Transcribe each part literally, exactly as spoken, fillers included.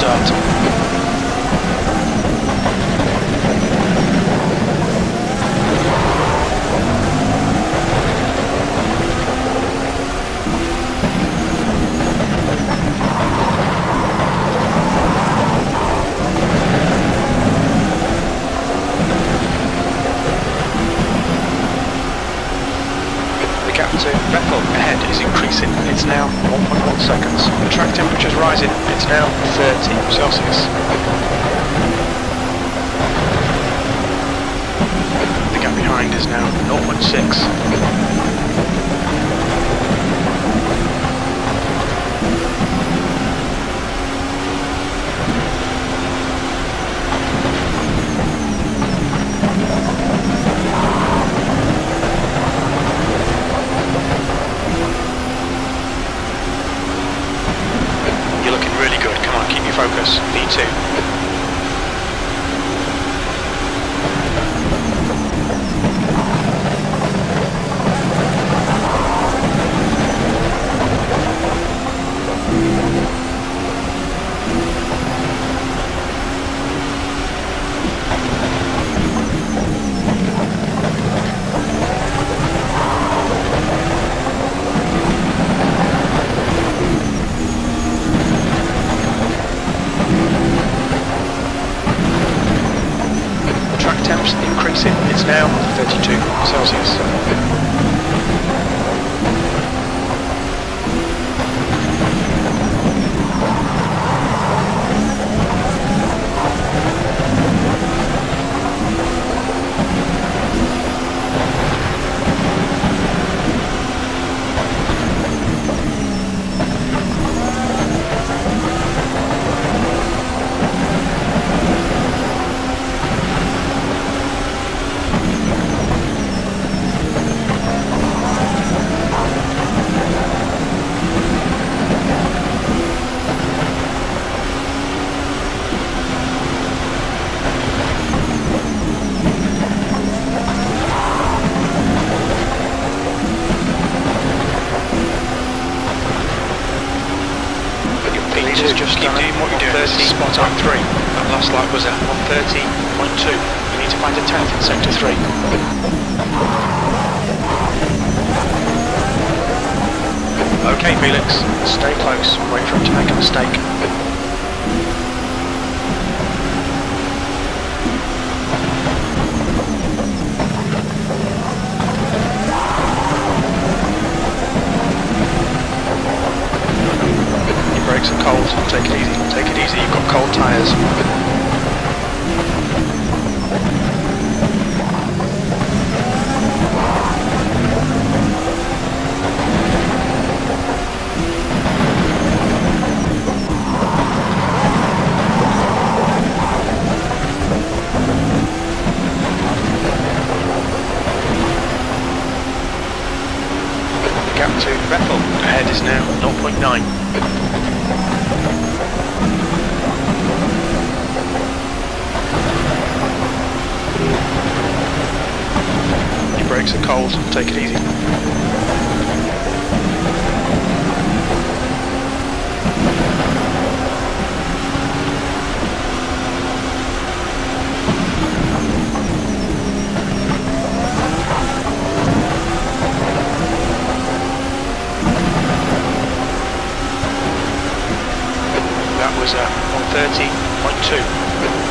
start. To Bethel ahead is increasing, it's now one point one seconds. The track temperature is rising, it's now thirty Celsius. The gap behind is now zero point six. Focus, V two. Increasing, it's now thirty-two Celsius. Just keep doing what you're doing. This is spot on three. That last lap was at one thirty point two. You need to find a tenth in sector three. Okay, Felix, stay close. Wait for him to make a mistake. Brakes are cold, take it easy, take it easy, you've got cold tyres. The gap to Bethel ahead is now zero point nine. Your brakes are cold, take it easy. That was at one thirty point two.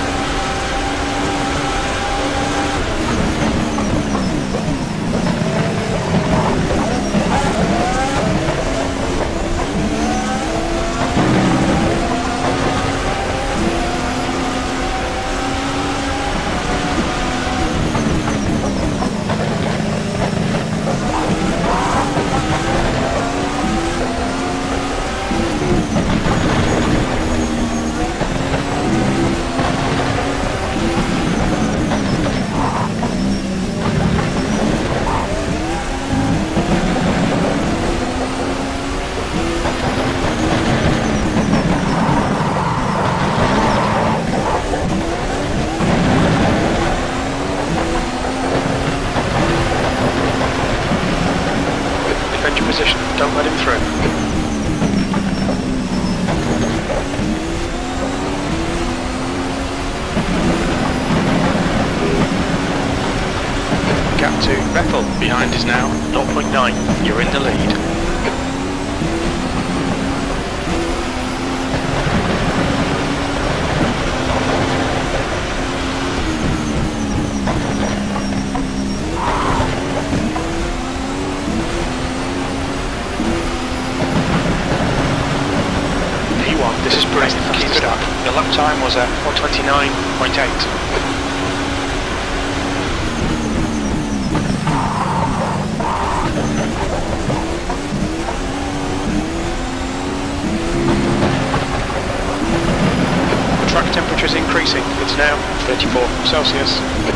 Position, don't let him through. to Vettel. Behind is now zero point nine. You're in the lead. This is brilliant. Keep it up. Your lap time was a one twenty-nine point eight. The track temperature is increasing. It's now thirty-four Celsius.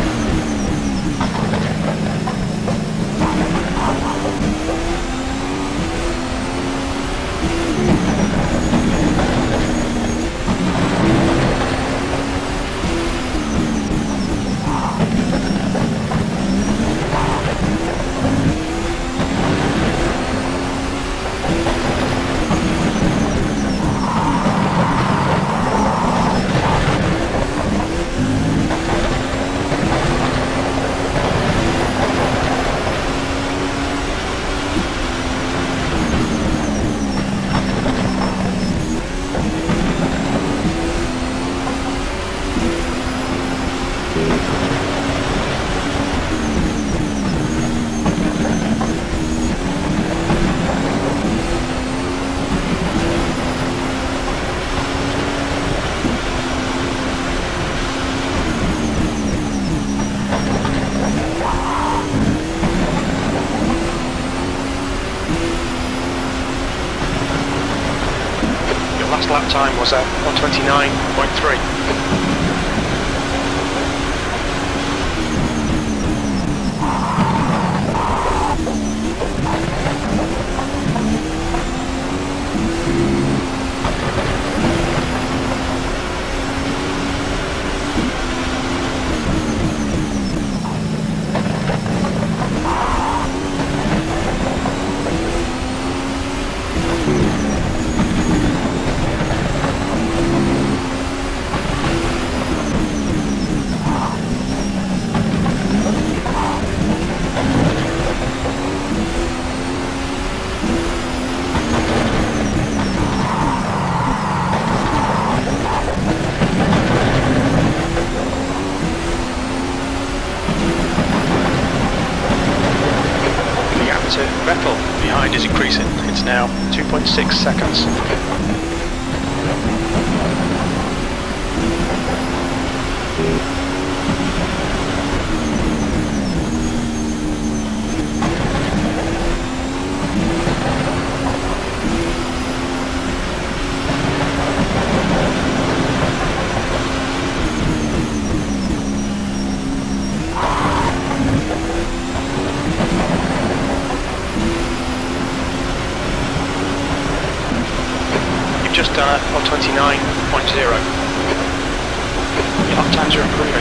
Lap time was at one twenty-nine point three. To Vettel, behind is increasing, it's now two point six seconds. Just done at one twenty-nine point zero. Your lap times are improving.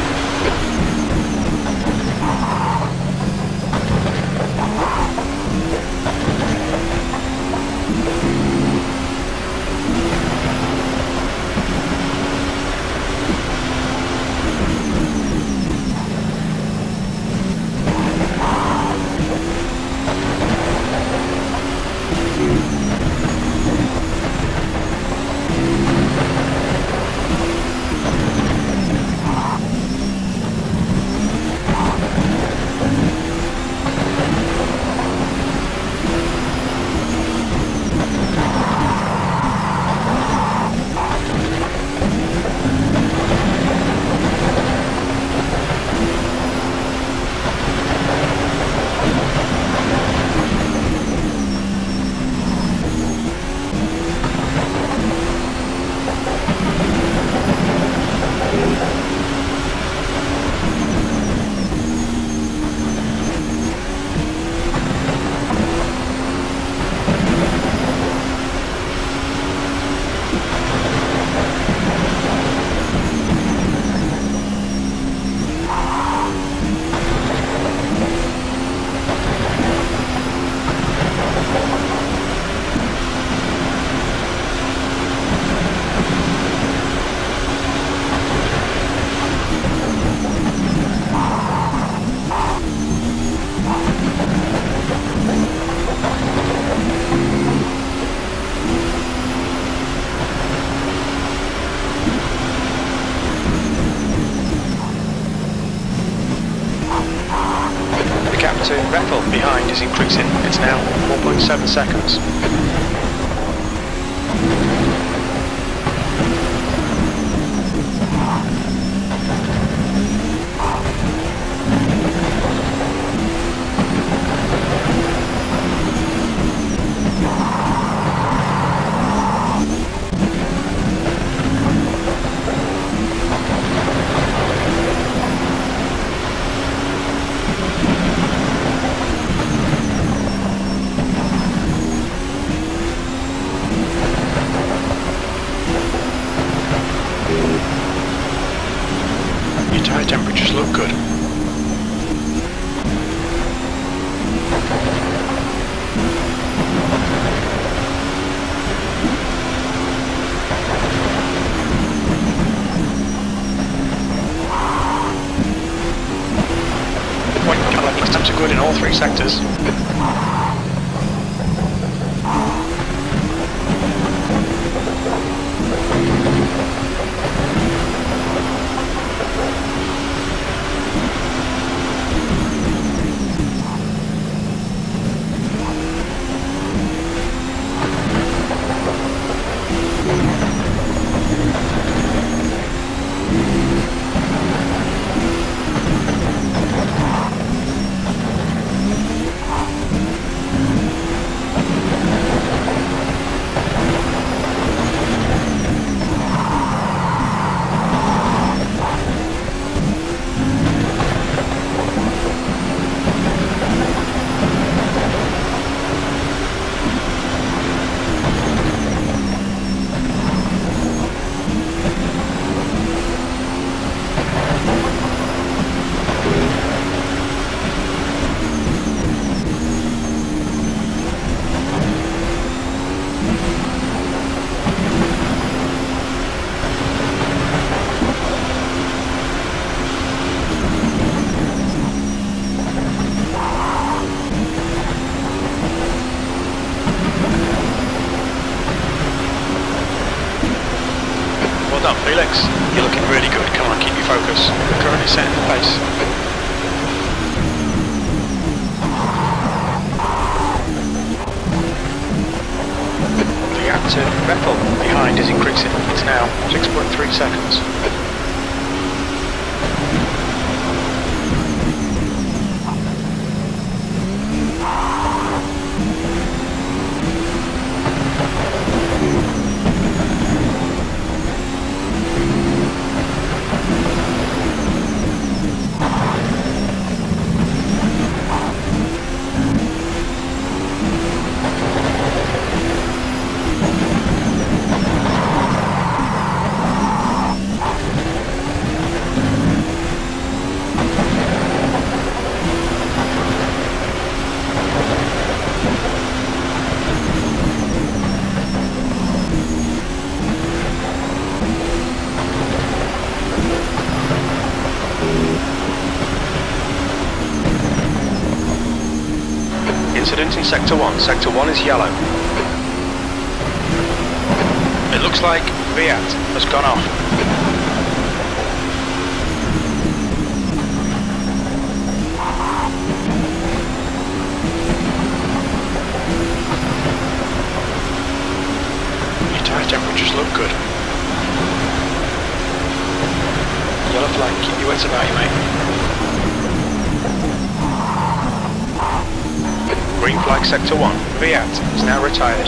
gap to Red Bull behind is increasing. It's now one point seven seconds. Tyre temperatures look good. Point Cadillac temps are good in all three sectors. Well done, Felix. You're looking really good. Come on, keep your focus. We're currently setting the pace. The gap to Red Bull behind is increasing. It's now six point three seconds. Incident in Sector one. Sector one is yellow. It looks like Fiat has gone off. Your tyre temperatures look good. Yellow flag, keep your wits about you, mate. Green flag Sector one. Fiat is now retired.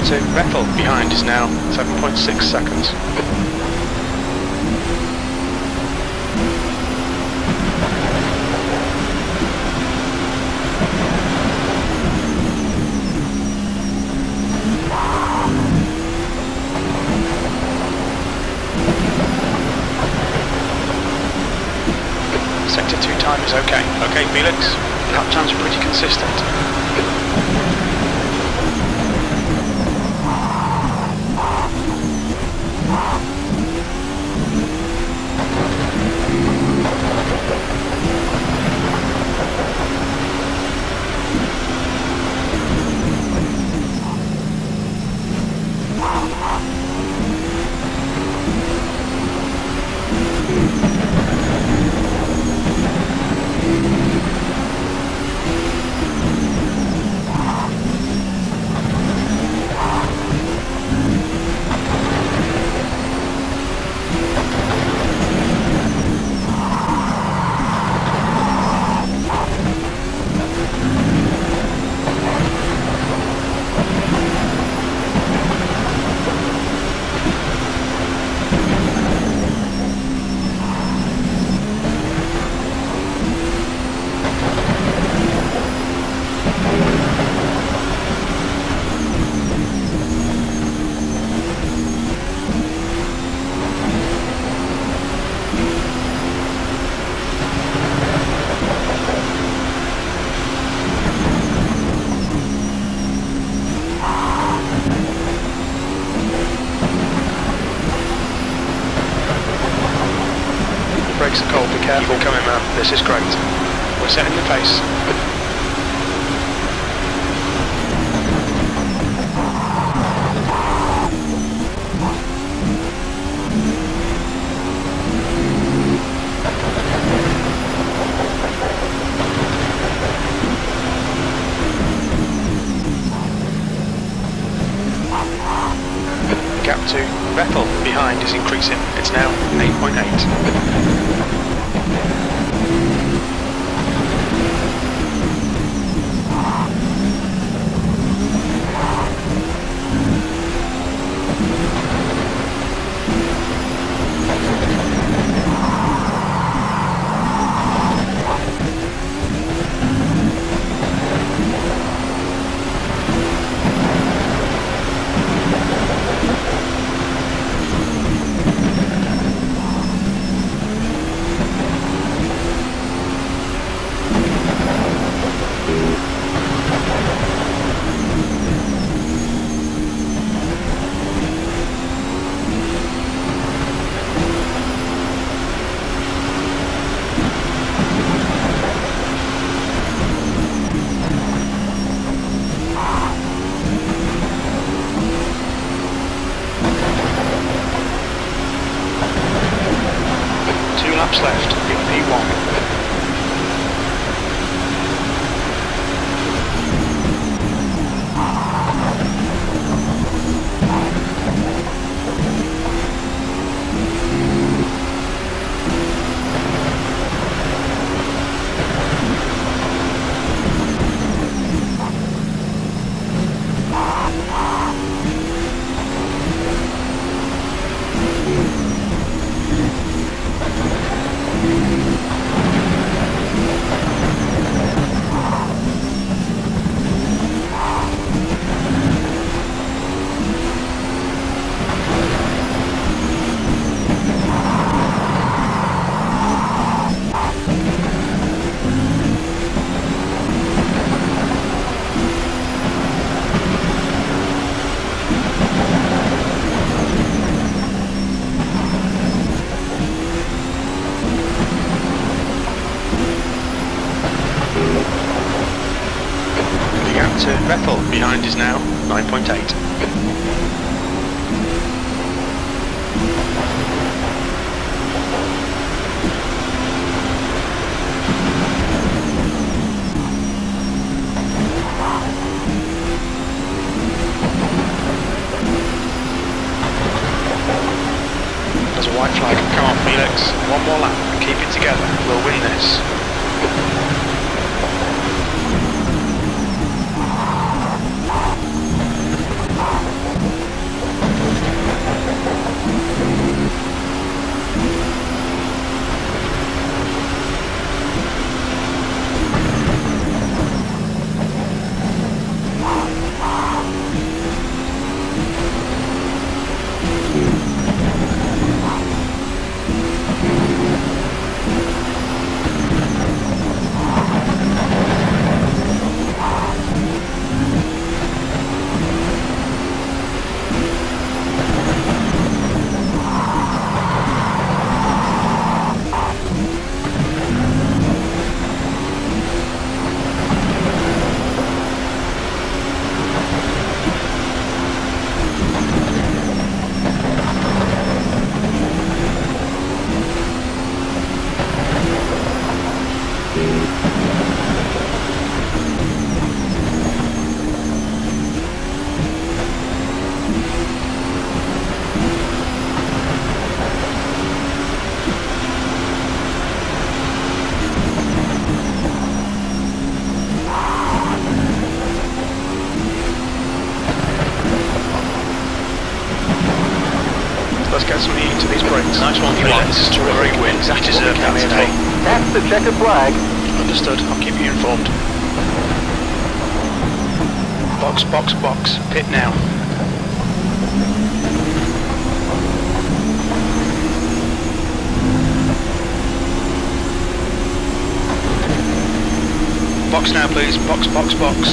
to Vettel behind is now seven point six seconds. Sector two time is okay. Okay, Felix. Lap times are pretty consistent. Brakes are cold, be careful. Keep coming, man. This is great. We're setting the pace. Gap to Vettel behind is increasing. It's now eight point eight. Laps left in P one. To Vettel behind is now nine point eight. There's a white flag. Come on, Felix. One more lap. Keep it together. We'll win this. add some heat to these brakes. Nice one, You Peter. are. This is terrific. Great win. Exactly Deserve what we came that here today. for. That's the checkered flag. Understood. I'll keep you informed. Box, box, box. Pit now. Box now, please. Box, box, box.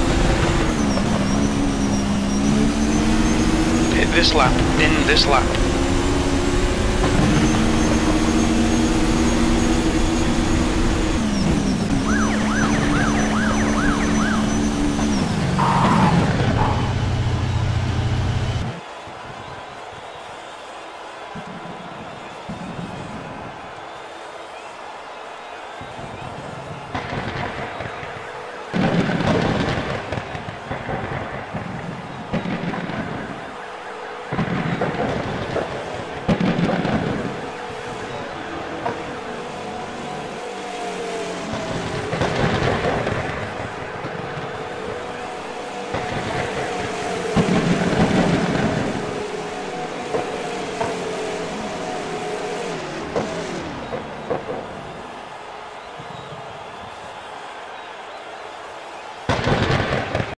This lap, in this lap.